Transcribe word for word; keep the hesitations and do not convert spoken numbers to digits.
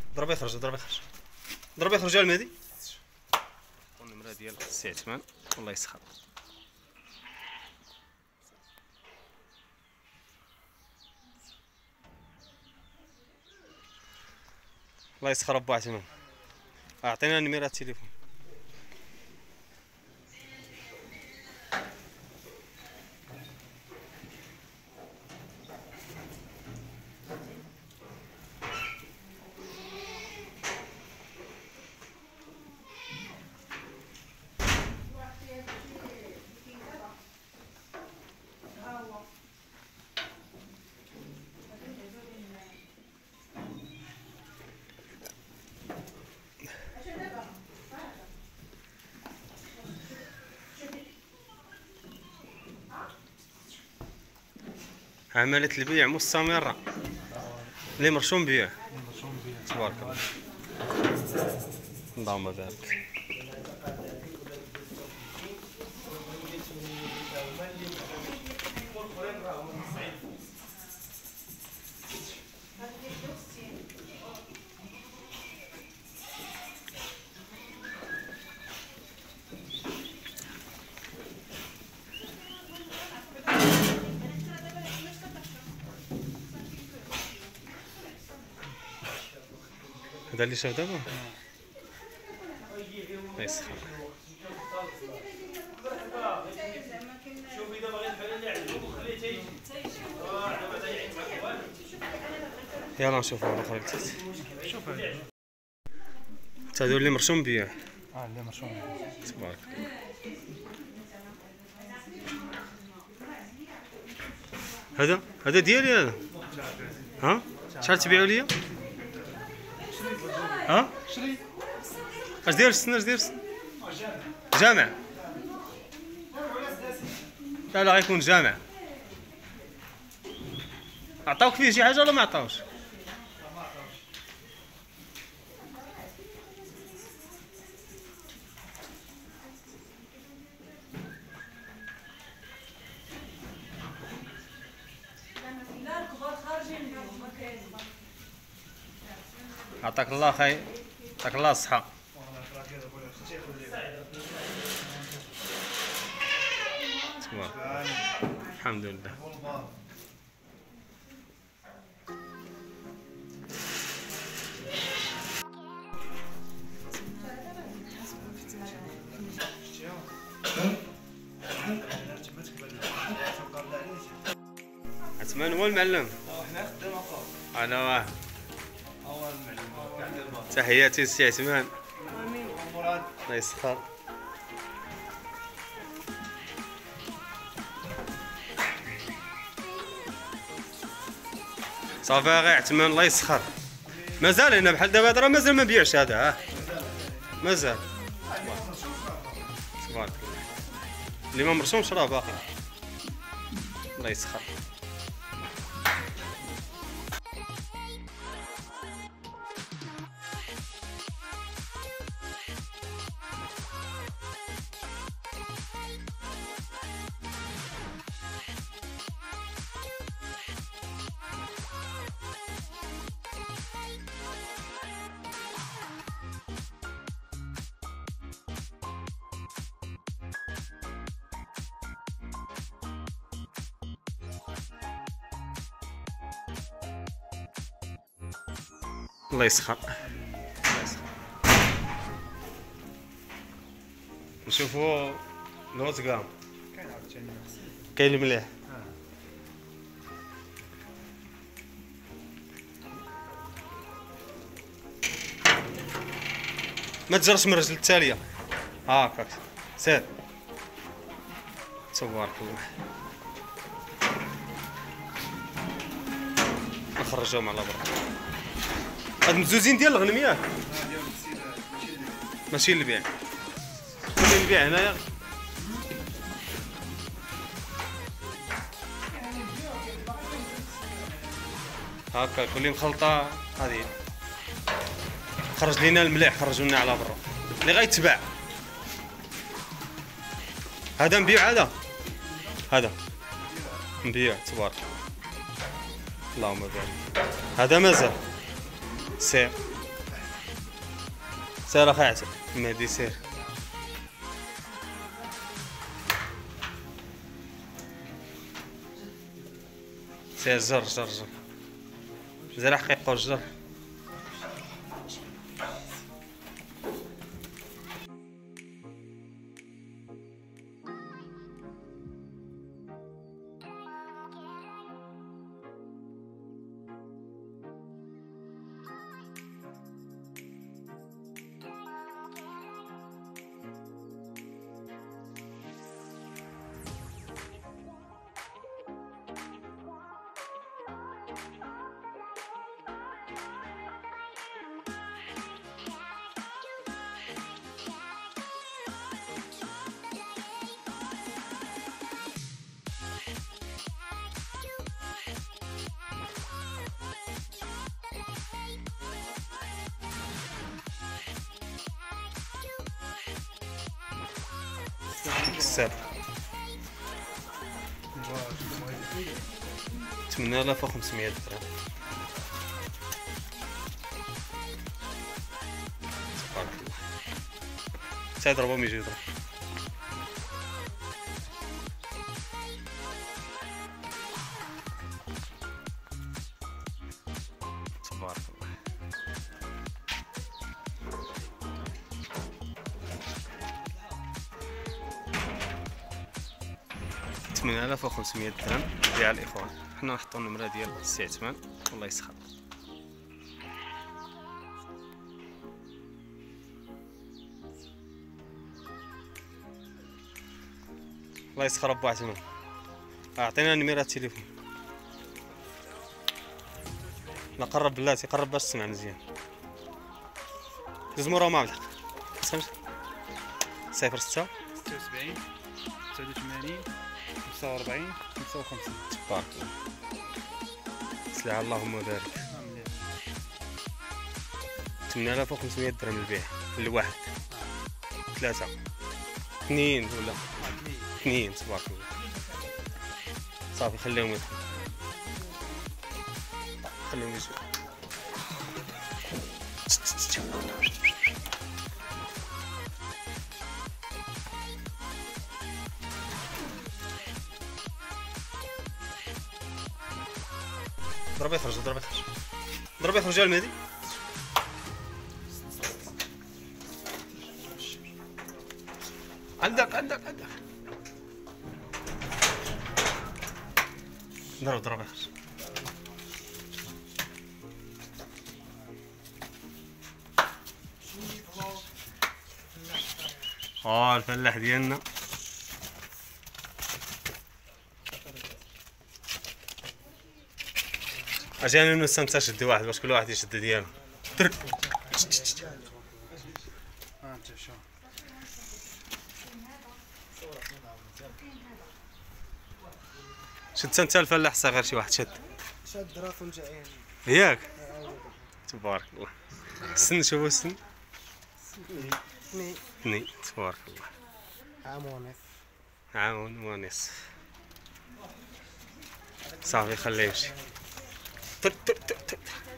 ضرب يخرج ضرب يخرج ضرب يخرج يا المهدي. النمره ديال السي عثمان والله يسخر. الله يسخر ابو عثمان. اعطينا نمره التليفون. عملية البيع مستمرة. اللي مرشوم بيع. تبارك الله. اللهم بارك. هذا اللي شاف دابا يسخر. يلا نشوفوا الاخر لتحت. شوف هذا هذا اللي مرشوم بيع. اه اللي مرشوم بيع. تبارك الله. هذا هذا ديالي هذا. ها شحال تبيعوا ليا؟ ها؟ شري. اش داير السن اش داير السن؟ جامع. لا لا غيكون جامع. عطاوك فيه شي حاجة ولا ما عطاوش؟ عطاك الله خير. عطاك الله الصحة. الحمد لله. عثمان هو المعلم. انا واه. تحياتي للسي عثمان. الله يسخر. صافي غير عثمان الله يسخر. مازال هنا بحال دابا هذا راه مازال ما بيعش هذا. ها مازال. تبارك الله. اللي ما مرسومش راه باقي. الله يسخر. الله يسخر. الله يسخر. نشوفوا لوز كام. كاين عاوتاني كاين المليح. ما تجرش من الرجل التالية. هاكاك سير. تبارك الله. نخرجوهم على برا. هاد مزوزين ديال الغنم ياك؟ ماشي للبيع. كلي للبيع هنايا. هاكا كلي مخلطة هذه. خرج لينا المليح خرجوا لنا على برا. اللي غيتباع. هذا نبيع هذا. هذا نبيع تبارك اللهم بارك. هذا مازال. سير سير اخي عسل مهدي سير. سير جر جر جر زرع حقيقة جر. السابق ثمانية آلاف وخمسمية درهم. سبحان الله. سعد ربما يجي يضرب. تبارك الله. ثمانية آلاف وخمسمية درهم ديال الاخوان. حنا نحطو النمره ديال السي عثمان الله يسخر. الله يسخر ابو عثمان. اعطينا نمره التليفون. لا قرب بلاتي قرب باش تسمع مزيان. دوز مورا ما ملحق. سمعت صفر ستة ستة وسبعين تسعة وثمانين خمسة وأربعين خمسة وخمسين. تبارك الله. سلعة اللهم بارك. ثمانية آلاف وخمسمية درهم البيع لواحد ثلاثة اثنين ولا اثنين. تبارك الله. صافي خليهم يدخلوا خليهم يجوا. ضرب يخرج ضرب يخرج ضرب يخرج يا المهدي. عندك عندك عندك ضرب ضرب يخرج. اه الفلاح ديالنا اجاني نستمتع شد واحد باش كل واحد يشد ديالو. ترك ها انت شو شد انت الفلاح صغير شي واحد شد شد راسهم جايين ياك. تبارك الله. السن شوفوا السن اثنين اثنين. تبارك الله. عام ونصف. عام ونصف. صافي خليه يمشي. تر تر تر تر.